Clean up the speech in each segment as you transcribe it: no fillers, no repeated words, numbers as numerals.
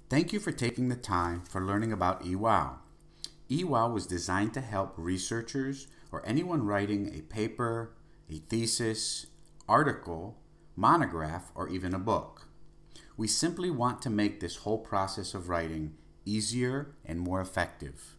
Thank you for taking the time for learning about EEWOWW. EEWOWW was designed to help researchers or anyone writing a paper, a thesis, article, monograph, or even a book. We simply want to make this whole process of writing easier and more effective.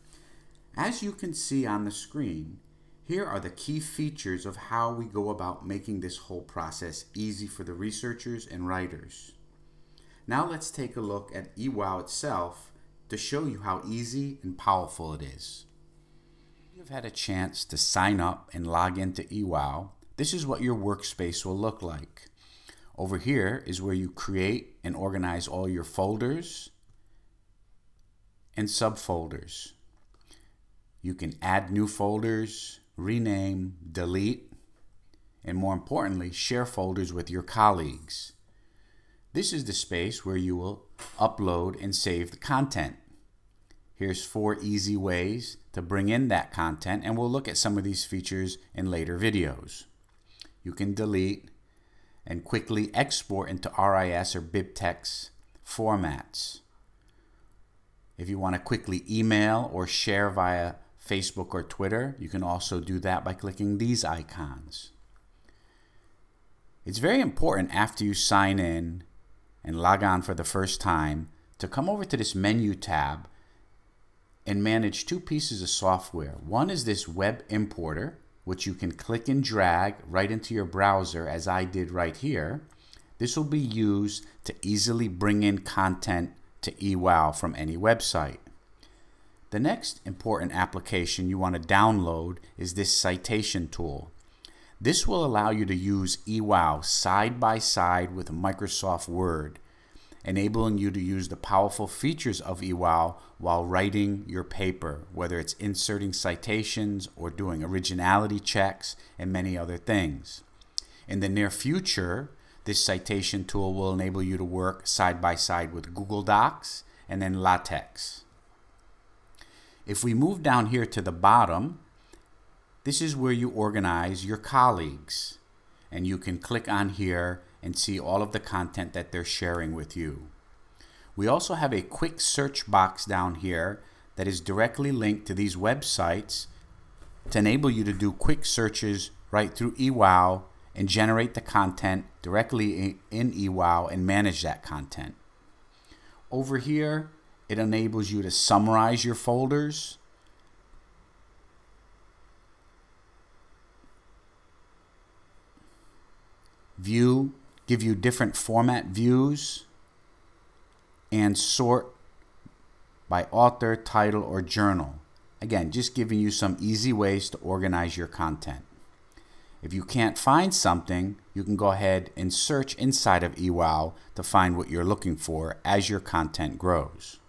As you can see on the screen, here are the key features of how we go about making this whole process easy for the researchers and writers. Now let's take a look at EEWOWW itself to show you how easy and powerful it is. You've had a chance to sign up and log into EEWOWW. This is what your workspace will look like. Over here is where you create and organize all your folders and subfolders. You can add new folders, rename, delete, and more importantly, share folders with your colleagues. This is the space where you will upload and save the content. Here's 4 easy ways to bring in that content, and we'll look at some of these features in later videos. You can delete and quickly export into RIS or BibTeX formats. If you want to quickly email or share via Facebook or Twitter, you can also do that by clicking these icons. It's very important after you sign in and log on for the first time to come over to this menu tab and manage 2 pieces of software. One is this web importer, which you can click and drag right into your browser as I did right here. This will be used to easily bring in content to EEWOWW from any website. The next important application you want to download is this citation tool. This will allow you to use EEWOWW side by side with Microsoft Word, enabling you to use the powerful features of EEWOWW while writing your paper, whether it's inserting citations or doing originality checks and many other things. In the near future, this citation tool will enable you to work side by side with Google Docs and then LaTeX. If we move down here to the bottom, this is where you organize your colleagues, and you can click on here and see all of the content that they're sharing with you. We also have a quick search box down here that is directly linked to these websites to enable you to do quick searches right through EEWOWW and generate the content directly in EEWOWW and manage that content. Over here, it enables you to summarize your folders, give you different format views, and sort by author, title, or journal. Again, just giving you some easy ways to organize your content. If you can't find something, you can go ahead and search inside of EEWOWW to find what you're looking for as your content grows.